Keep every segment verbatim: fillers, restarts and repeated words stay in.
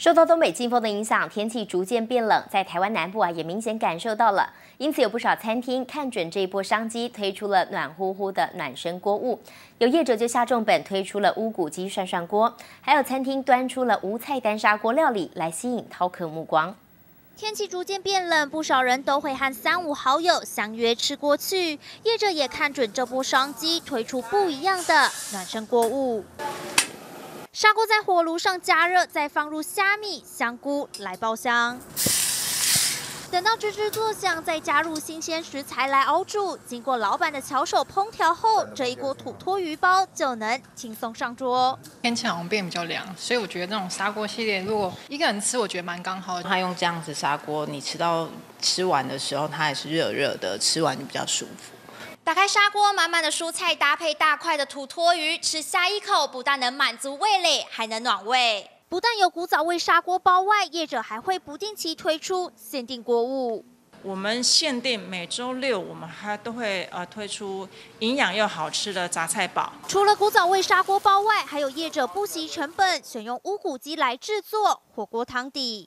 受到东北季风的影响，天气逐渐变冷，在台湾南部啊也明显感受到了。因此，有不少餐厅看准这一波商机，推出了暖乎乎的暖身锅物。有业者就下重本推出了乌骨鸡涮涮锅，还有餐厅端出了无菜单砂锅料理来吸引饕客目光。 天气逐渐变冷，不少人都会和三五好友相约吃锅去。业者也看准这波商机，推出不一样的暖身锅物。砂锅在火炉上加热，再放入虾米、香菇来爆香。等到吱吱作响，再加入新鲜食材来熬煮。经过老板的巧手烹调后，这一锅土托鱼包就能轻松上桌。 天气好像变比较凉，所以我觉得那种砂锅系列，如果一个人吃，我觉得蛮刚好的。 他用这样子砂锅，你吃到吃完的时候，它也是热热的，吃完就比较舒服。 打开砂锅，满满的蔬菜搭配大块的土托鱼，吃下一口不但能满足味蕾，还能暖胃。不但有古早味砂锅包外，业者还会不定期推出限定锅物。 我们限定每周六，我们还都会呃推出营养又好吃的杂菜煲。 除了古早味砂锅包外，还有业者不惜成本，选用乌骨鸡来制作火锅汤底。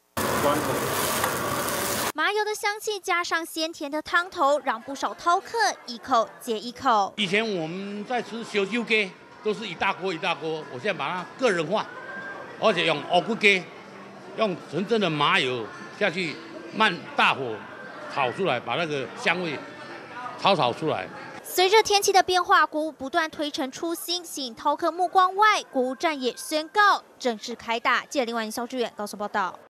麻油的香气加上鲜甜的汤头，让不少饕客一口接一口。 以前我们在吃烧酒鸡，都是一大锅一大锅，我现在把它个人化，而且用乌骨鸡，用纯正的麻油下去慢大火炒出来，把那个香味炒炒出来。 随着天气的变化，锅物不断推陈出新，吸引饕客目光外，锅物站也宣告正式开打。记者林婉萧志远高速报道。